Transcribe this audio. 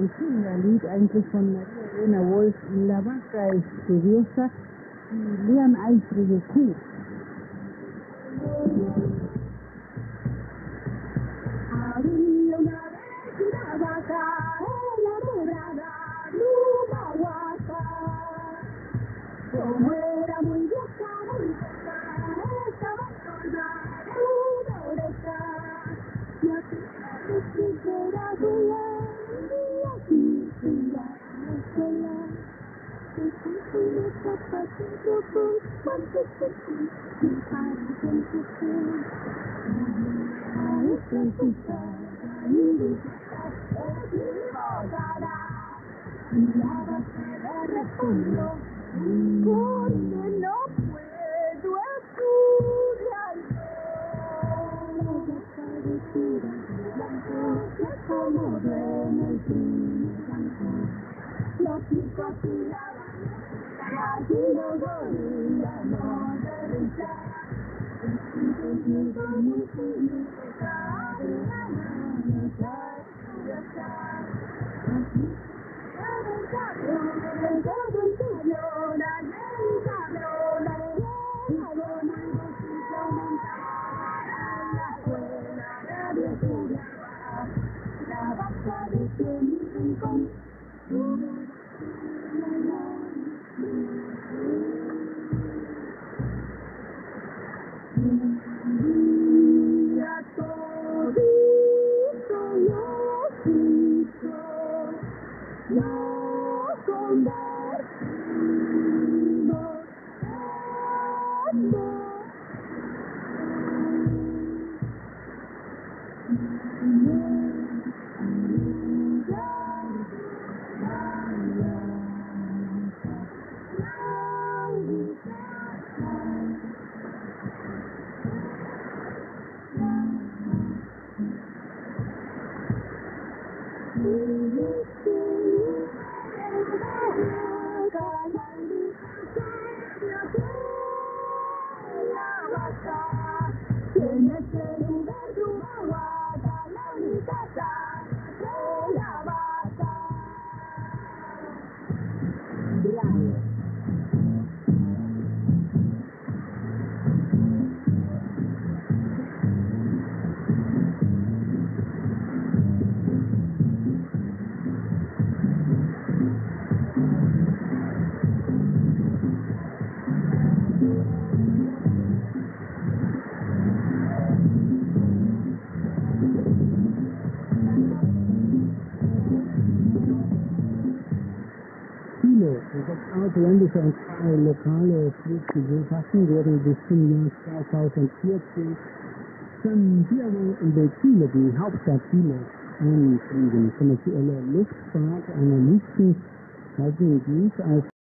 ein Kinderlied eigentlich von Maria Elena Wolf. La vaca estudiosa y lean eifrige Kuh. Había una vez una vaca enamorada de una guapa. Como era muy vieja, estaba sorda de una oreja. Y así era sola, y así era sola. Y puso los zapatos con guantes de piel y para conseguir. Y la vaca le respondió, porque no puedo estudiar. La vaca vestida de blanco se acomodó en el blanco. Los chicos tiraban, y así los oíamos de risa. La vaca de mi rincón. Ya todito los hijos nos convertimos en dos. En este lugar tu vaca, la única de la vaca. Viele 6 ausländische und 2 lokale Fluggesellschaften werden bis zum Jahr 2014 Santiago de Chile, die Hauptstadt Chiles, anfliegen. Kommerzielle Luftfahrt analysten halten dies als